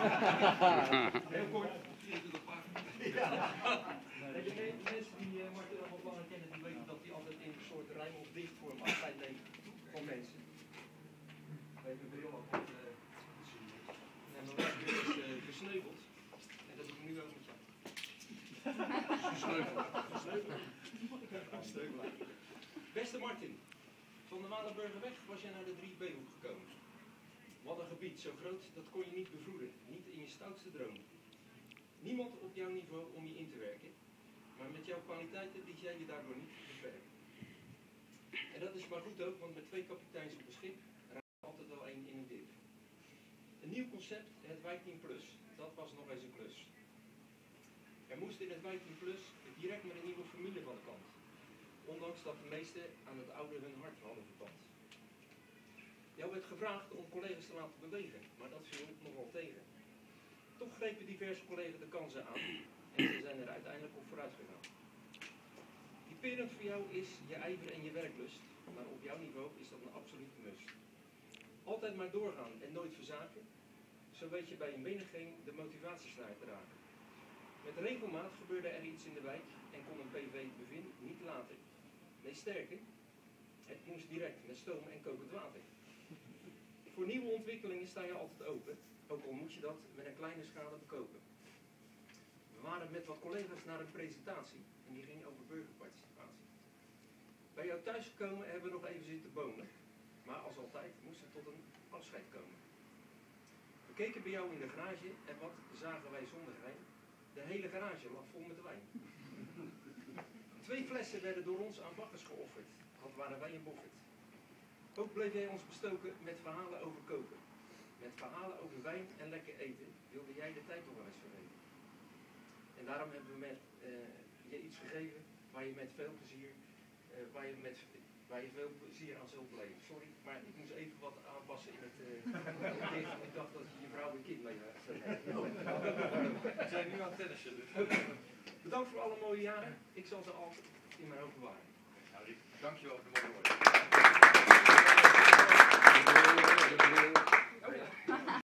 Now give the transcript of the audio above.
Heel kort. De mensen die Martin al wat langer kennen, die weten dat hij altijd in een soort rijm of dichtvorm afscheid neemt van mensen. We hebben een bril altijd en dan is gesneuveld. En dat doe ik nu ook met jou. Gesneuveld. Beste Martin, van de Walenburgerweg was jij naar de 3B-hoek gekomen. Wat een gebied, zo groot, dat kon je niet bevroeden, niet in je stoutste droom. Niemand op jouw niveau om je in te werken, maar met jouw kwaliteiten liet jij je daardoor niet beperken. En dat is maar goed ook, want met 2 kapiteins op een schip raakt er altijd wel 1 in een dip. Een nieuw concept, het Wijkteam Plus, dat was nog eens een klus. Er moest in het Wijkteam Plus direct met een nieuwe formule van de kant. Ondanks dat de meesten aan het oude hun hart hadden verpand. Jou werd gevraagd om collega's te laten bewegen, maar dat viel nogal tegen. Toch grepen diverse collega's de kansen aan en ze zijn er uiteindelijk op vooruit gegaan. Typerend voor jou is je ijver en je werklust, maar op jouw niveau is dat een absolute must. Altijd maar doorgaan en nooit verzaken, zo weet je bij een menigeen de motivatiesnaar te raken. Met regelmaat gebeurde er iets in de wijk en kon een PV-bevin niet laten. Nee, sterker, het moest direct met stoom en kokend water. Voor nieuwe ontwikkelingen sta je altijd open, ook al moet je dat met een kleine schade bekopen. We waren met wat collega's naar een presentatie en die ging over burgerparticipatie. Bij jou thuisgekomen hebben we nog even zitten bonen, maar als altijd moest er tot een afscheid komen. We keken bij jou in de garage en wat zagen wij zonder geheim? De hele garage lag vol met wijn. 2 flessen werden door ons aan bakkers geofferd, wat waren wij een boffert. Ook bleef jij ons bestoken met verhalen over koken. Met verhalen over wijn en lekker eten wilde jij de tijd nog wel eens vergeten. En daarom hebben we je iets gegeven waar je met veel plezier, waar je veel plezier aan zult beleven. Sorry, maar ik moest even wat aanpassen in het gedicht. Ik dacht dat je je vrouw en kind mee had. We zijn nu aan het tennissen. Dus. Bedankt voor alle mooie jaren. Ik zal ze altijd in mijn hoofd bewaren. Nou, dankjewel voor de mooie woorden.